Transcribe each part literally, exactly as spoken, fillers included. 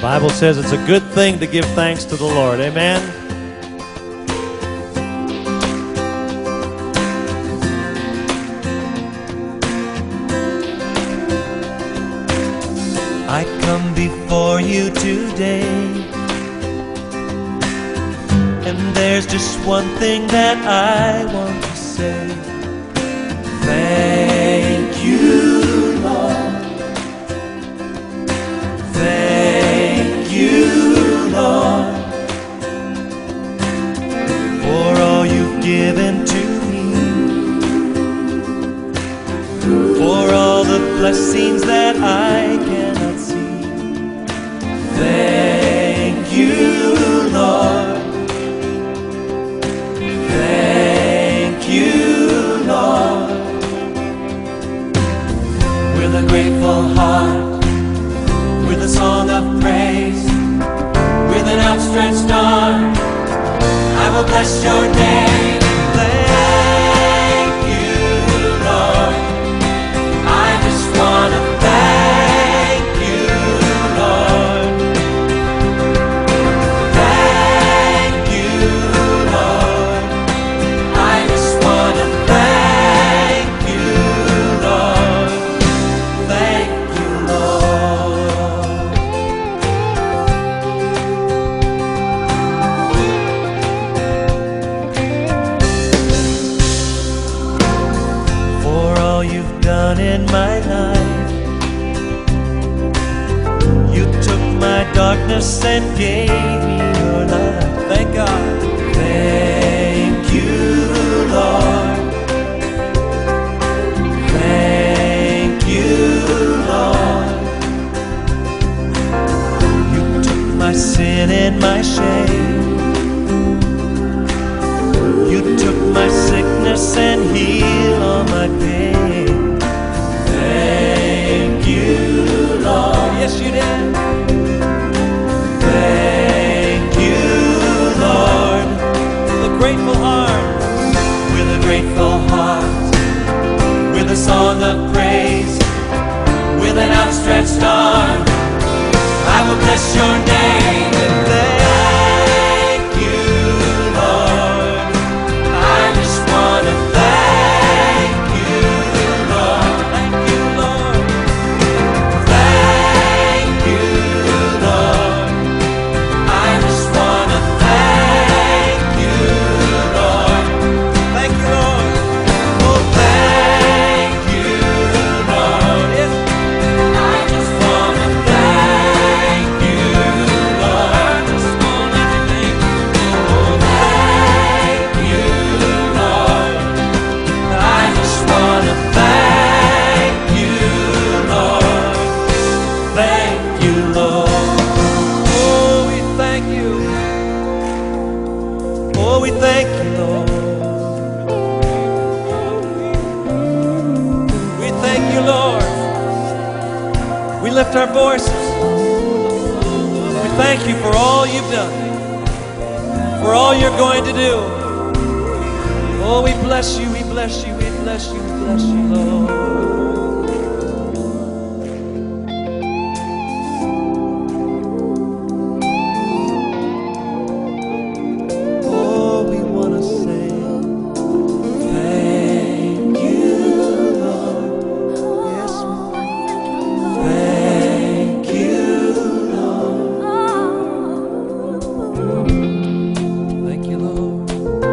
Bible says it's a good thing to give thanks to the Lord. Amen? I come before you today, and there's just one thing that I want to say. Thank you, Lord. Thank you, Lord, for all you've given to me, for all the blessings that I cannot see. Thank you, Lord. Thank you, Lord. With a grateful heart, with a song of praise, with an outstretched arm, I will bless your name. Thank you, Lord. I just want to thank you, Lord. Thank you, Lord. I just want to thank you, Lord. Thank you, Lord. For all you've done in my life, you took my darkness and gave me your light. Thank God. Thank you, Lord. Thank you, Lord. You took my sin and my shame. You took my sickness and healed all my pain. Thank you, Lord. Yes, you did. Thank you, Lord. With a grateful heart, with a grateful heart, with a song of praise, with an outstretched arm, I will bless your name. Thank you, Lord. I just want to thank you, Lord. Thank you, Lord. Thank you, Lord. I just want to thank you, Lord. Thank you, Lord. Oh, thank you, Lord. Yes. I just want to thank you, Lord. I just want to thank you. Oh, thank you, Lord. I just want to thank you, Lord. Thank you, Lord. Oh, we thank you. Oh, we thank you, Lord. We thank you, Lord. We lift our voices. We thank you for all you've done, for all you're going to do. Oh, we bless you, we bless you, we bless you, we bless you, Lord. Oh, we want to say thank you, Lord. Yes, we thank you, Lord. Thank you, Lord.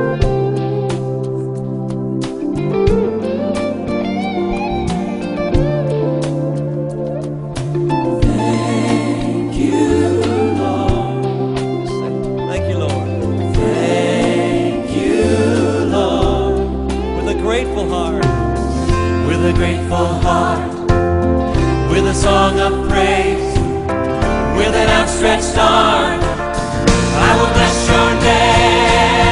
Thank you, Lord. Thank you, Lord. Thank you, Lord. With a grateful heart, with a grateful heart, with a song of praise, with an outstretched arm, I will bless your name.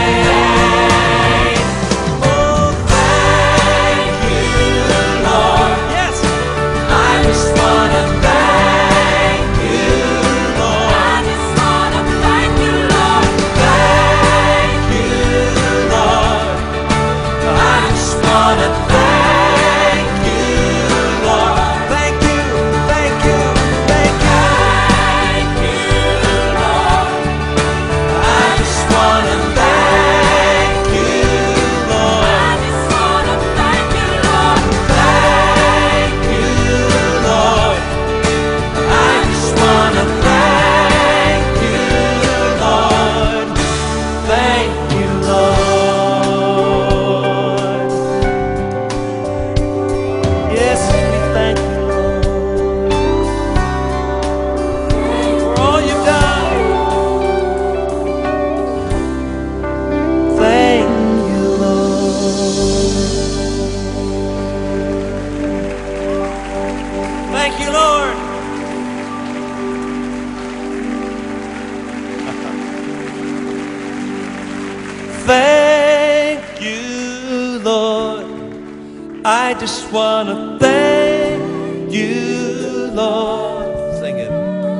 Oh, thank you, Lord. Yes. I just want to thank you, Lord. I just want to thank you, Lord. Thank you, Lord. I just want to thank you, Lord. Thank you, thank you, thank you. Thank you. I just want to thank you, Lord. Sing it.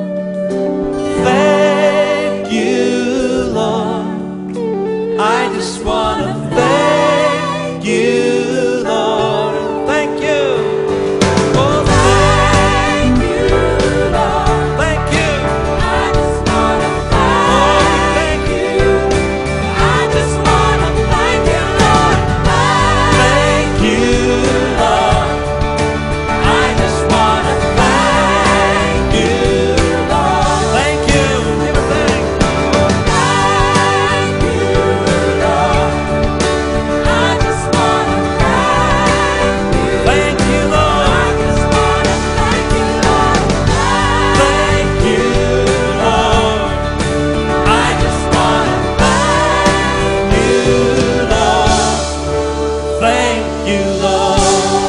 Thank you, Lord. I just want to thank you, Lord. Thank you. Oh, thank you, Lord. Thank you. I just want to thank you. I just want to thank you, Lord. Thank you, Lord. I just want to thank you, Lord. Thank you. Give a thank. Thank you, Lord. I just want to thank you. Thank you, Lord. I just want to thank you, Lord. Thank you, Lord. I just want to thank you, Lord. Thank you, Lord.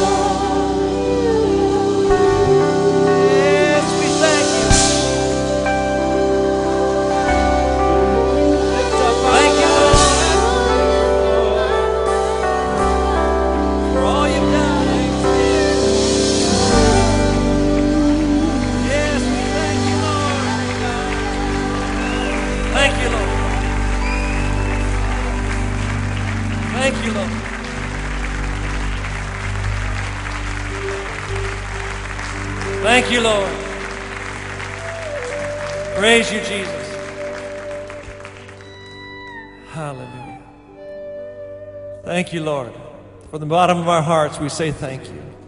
Yes, we thank you. Thank you, Lord, for all you've done. Yes, we thank you, Lord. Thank you, Lord. Thank you, Lord. Thank you, Lord. Praise you, Jesus. Hallelujah. Thank you, Lord. From the bottom of our hearts, we say thank you.